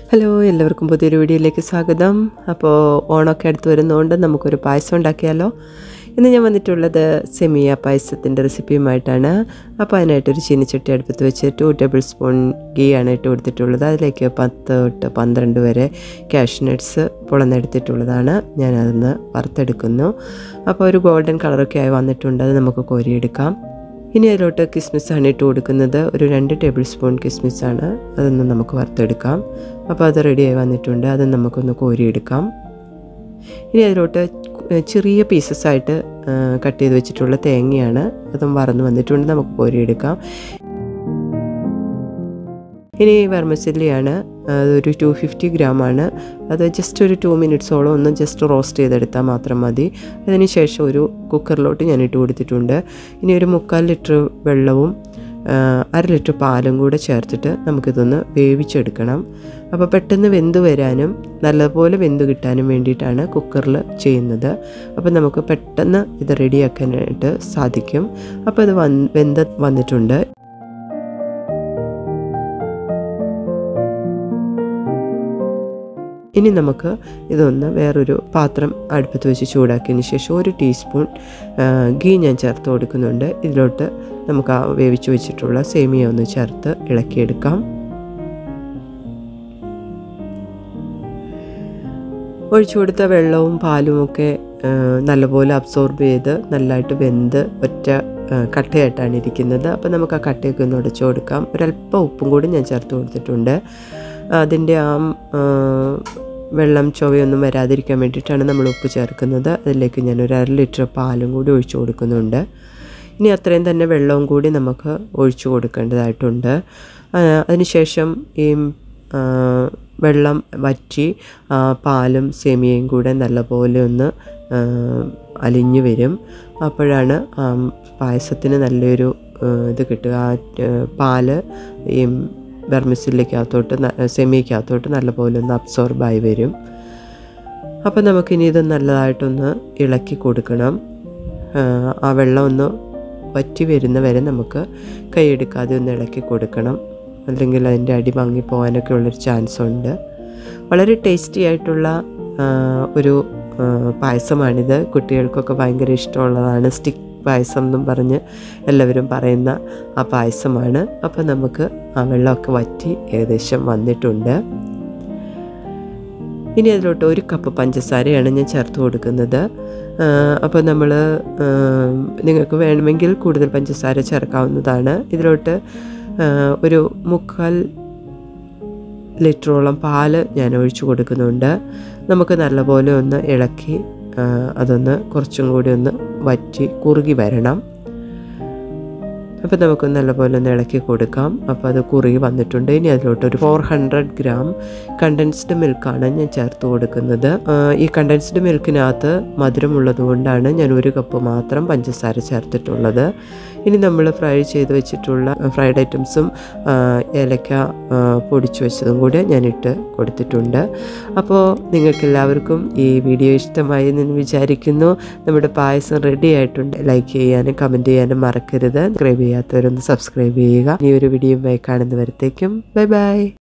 Hello, എല്ലാവർക്കും പുതിയൊരു വീഡിയോയിലേക്ക് സ്വാഗതം. അപ്പോൾ ഓണമൊക്കെ അടുത്ത് വരുന്നതുകൊണ്ട് നമുക്കൊരു പായസം ഉണ്ടാക്കിയാലോ. ഇന്ന് ഞാൻ വന്നിട്ടുള്ളത് സെമിയ പായസത്തിൻ്റെ റെസിപ്പിയുമായിട്ടാണ്. അപ്പോൾ അതിനായിട്ടൊരു ചീനിച്ചട്ടി അടുപ്പത്ത് വെച്ച് 2 ടേബിൾ സ്പൂൺ ഗീ ആണ് ഇട്ട് കൊടുത്തിട്ടുള്ളത്. അതിലേക്ക് 10 തൊട്ട് 12 വരെ കാഷ്നട്ട്സ് പൊളന്നെടുത്തിട്ടുള്ളതാണ്. ഞാനതൊന്ന് വറുത്തെടുക്കുന്നു. അപ്പോൾ ഒരു ഗോൾഡൻ കളറൊക്കെ ആയി വന്നിട്ടുണ്ട്. അത് നമുക്ക് കോരിയെടുക്കാം. ഇനി അതിലോട്ട് കിസ്മിസാണ് ഇട്ട് കൊടുക്കുന്നത്. ഒരു 2 ടേബിൾ സ്പൂൺ കിസ്മിസാണ്. അതൊന്ന് നമുക്ക് വറുത്തെടുക്കാം. അപ്പോൾ അത് റെഡിയായി വന്നിട്ടുണ്ട്. അത് നമുക്കൊന്ന് കോരിയെടുക്കാം. ഇനി അതിലോട്ട് ചെറിയ പീസസായിട്ട് കട്ട് ചെയ്ത് വെച്ചിട്ടുള്ള തേങ്ങയാണ്. അതും വറന്ന് വന്നിട്ടുണ്ട്. നമുക്ക് കോരിയെടുക്കാം. ഇനി വെർമിസെല്ലിയാണ്. അതൊരു 250 ഗ്രാമാണ്. അത് ജസ്റ്റ് ഒരു 2 മിനിറ്റ്സോളം ഒന്ന് ജസ്റ്റ് റോസ്റ്റ് ചെയ്തെടുത്താൽ മാത്രം മതി. അതിന് ശേഷം ഒരു കുക്കറിലോട്ട് ഞാൻ ഇട്ട് കൊടുത്തിട്ടുണ്ട്. ഇനി ഒരു 3/4 ലിറ്റർ വെള്ളവും 1/2 ലിറ്റർ പാലും കൂടെ ചേർത്തിട്ട് നമുക്കിതൊന്ന് വേവിച്ചെടുക്കണം. അപ്പോൾ പെട്ടെന്ന് വെന്ത് വരാനും നല്ലപോലെ വെന്ത് കിട്ടാനും വേണ്ടിയിട്ടാണ് കുക്കറിൽ ചെയ്യുന്നത്. അപ്പോൾ നമുക്ക് പെട്ടെന്ന് ഇത് റെഡിയാക്കാനായിട്ട് സാധിക്കും. അപ്പോൾ ഇത് വെന്ത് വന്നിട്ടുണ്ട്. ഇനി നമുക്ക് ഇതൊന്ന് വേറൊരു പാത്രം അടുപ്പത്ത് വെച്ച് ചൂടാക്കിയതിന് ശേഷം 1 ടീസ്പൂൺ ഗീ ഞാൻ ചേർത്ത് കൊടുക്കുന്നുണ്ട്. ഇതിലോട്ട് നമുക്ക് ആ വേവിച്ച് വെച്ചിട്ടുള്ള സേമിയ ഒന്ന് ചേർത്ത് ഇളക്കിയെടുക്കാം. ഒഴിച്ചു കൊടുത്ത വെള്ളവും പാലും ഒക്കെ നല്ലപോലെ അബ്സോർബ് ചെയ്ത് നല്ലതായിട്ട് വെന്ത് ഒറ്റ കട്ടയായിട്ടാണ് ഇരിക്കുന്നത്. അപ്പോൾ നമുക്ക് ആ കട്ടയൊക്കെ ഒന്ന് ഉടച്ചു കൊടുക്കാം. ഒരല്പം ഉപ്പും കൂടി ഞാൻ ചേർത്ത് കൊടുത്തിട്ടുണ്ട്. അതിൻ്റെ ആ വെള്ളം ചൊവയൊന്നും വരാതിരിക്കാൻ വേണ്ടിയിട്ടാണ് നമ്മൾ ഉപ്പ് ചേർക്കുന്നത്. അതിലേക്ക് ഞാനൊരു 1/2 ലിറ്റർ പാലും കൂടി ഒഴിച്ചു കൊടുക്കുന്നുണ്ട്. ഇനി അത്രയും തന്നെ വെള്ളവും കൂടി നമുക്ക് ഒഴിച്ചു കൊടുക്കേണ്ടതായിട്ടുണ്ട്. അതിനുശേഷം ഈ വെള്ളം വറ്റി പാലും സേമിയയും കൂടെ നല്ലപോലെ ഒന്ന് അലിഞ്ഞു വരും. അപ്പോഴാണ് പായസത്തിന് നല്ലൊരു ഇത് കിട്ടുക. പാല് ഈ വെർമിസെല്ലിക്കകത്തോട്ട് സെമിയക്കകത്തോട്ട് നല്ലപോലെ ഒന്ന് അബ്സോർബായി വരും. അപ്പോൾ നമുക്കിനി ഇത് നല്ലതായിട്ടൊന്ന് ഇളക്കി കൊടുക്കണം. ആ വെള്ളം ഒന്ന് വറ്റി വരുന്ന വരെ നമുക്ക് കൈയെടുക്കാതെ ഒന്ന് ഇളക്കി കൊടുക്കണം. അല്ലെങ്കിൽ അതിൻ്റെ അടി വാങ്ങിപ്പോകാനൊക്കെ ഉള്ളൊരു ചാൻസ് ഉണ്ട്. വളരെ ടേസ്റ്റി ആയിട്ടുള്ള ഒരു പായസമാണിത്. കുട്ടികൾക്കൊക്കെ ഭയങ്കര ഇഷ്ടമുള്ളതാണ്. സ്റ്റിക്ക് പായസം എന്നും പറഞ്ഞ് എല്ലാവരും പറയുന്ന ആ പായസമാണ്. അപ്പോൾ നമുക്ക് ആ വെള്ളമൊക്കെ വറ്റി ഏകദേശം വന്നിട്ടുണ്ട്. ഇനി അതിലോട്ട് 1 കപ്പ് പഞ്ചസാരയാണ് ഞാൻ ചേർത്ത് കൊടുക്കുന്നത്. അപ്പോൾ നിങ്ങൾക്ക് വേണമെങ്കിൽ കൂടുതൽ പഞ്ചസാര ചേർക്കാവുന്നതാണ്. ഇതിലോട്ട് ഒരു 3/4 ലിറ്ററോളം പാല് ഞാൻ ഒഴിച്ചു കൊടുക്കുന്നുണ്ട്. നമുക്ക് നല്ലപോലെ ഒന്ന് ഇളക്കി അതൊന്ന് കുറച്ചും കൂടി ഒന്ന് വറ്റി കുറുകി വരണം. അപ്പോൾ നമുക്ക് നല്ലപോലെ ഒന്ന് ഇളക്കി കൊടുക്കാം. അപ്പോൾ അത് കുറുകി വന്നിട്ടുണ്ട്. ഇനി അതിലോട്ട് ഒരു 400 ഗ്രാം കണ്ടൻസ്ഡ് മിൽക്കാണ് ഞാൻ ചേർത്ത് കൊടുക്കുന്നത്. ഈ കണ്ടൻസ്ഡ് മിൽക്കിനകത്ത് മധുരമുള്ളത് കൊണ്ടാണ് ഞാൻ 1 കപ്പ് മാത്രം പഞ്ചസാര ചേർത്തിട്ടുള്ളത്. ഇനി നമ്മൾ ഫ്രൈ ചെയ്ത് വെച്ചിട്ടുള്ള ഫ്രൈഡ് ഐറ്റംസും ഏലക്ക പൊടിച്ചു വെച്ചതും കൂടെ ഞാനിട്ട് കൊടുത്തിട്ടുണ്ട്. അപ്പോൾ നിങ്ങൾക്കെല്ലാവർക്കും ഈ വീഡിയോ ഇഷ്ടമായി എന്ന് വിചാരിക്കുന്നു. നമ്മുടെ പായസം റെഡി ആയിട്ടുണ്ട്. ലൈക്ക് ചെയ്യാനും കമൻറ്റ് ചെയ്യാനും മറക്കരുത്. സബ്സ്ക്രൈബ് ചെയ്യാത്തവരൊന്ന് സബ്സ്ക്രൈബ് ചെയ്യുക. ഈ ഒരു വീഡിയോയുമായി കാണുന്നവരത്തേക്കും ബൈ ബൈ.